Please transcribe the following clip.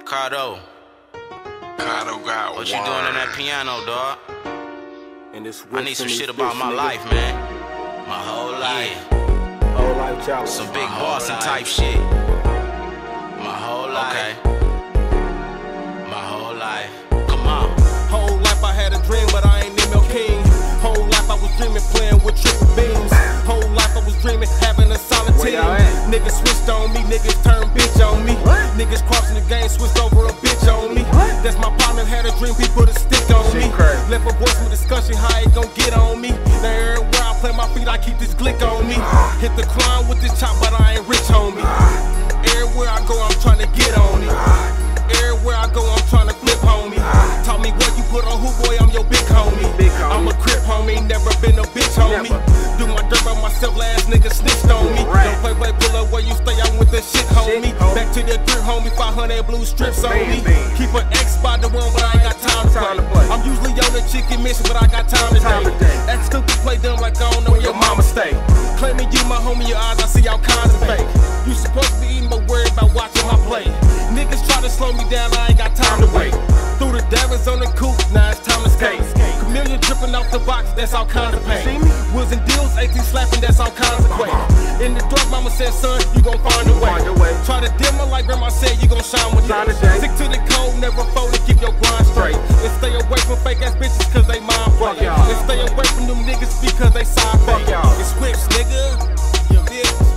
Cardo. Cardo got What you doing on that piano, dog? I need some shit about about my life, man. My whole life. Whole life challenge. Some big bossy type shit. My whole life. My whole life. Come on. Whole life I had a dream, but I ain't ML King. Whole life I was dreaming playing with triple beams. Whole life I was dreaming having a solid team. Niggas switched on me, niggas turned bitch on me. Niggas crossing the game, switched over a bitch on me. That's my partner, had a dream, he put a stick on me. Left a voice with discussion, how he gon' get on me. Now everywhere I play my feet, I keep this glick on me. Hit the crown with this chop, but I ain't rich, homie. Everywhere I go, I'm trying to get on it. Everywhere I go, I'm trying to flip, homie. Taught me what you put on who, boy, I'm your big homie. I'm a crip, homie, never been a bitch, homie. Do my dirt by myself, last nigga snitched on me. Don't play, pull up where you stay, I'm with the shit, homie. Back to the grip, homie, 500 blue strips on me. Keep an X by the one, but I ain't got time to play. I'm usually on the chicken mission, but I got time today. Act stupid, play dumb like I don't know where your mama stay. Claiming you my homie, your eyes, I see all kinds of fake. You supposed to be eating, but worried about watching my plate. Niggas try to slow me down, I ain't got time to wait. Threw the diamonds on the coupe, now it's time to skate. Chameleon dripping off the box, that's all kinds of pain. Wheels and deals, 18 slapping, that's all kinds of weight. In the dark, mama said, son, you gon' find a way. Try to dim her like grandma said, you gon' shine with it. Stick to the code, never fold and keep your grind straight. And stay away from fake ass bitches cause they mind playing. And stay away from them niggas because they side fucking. It's whips, nigga. You bitch.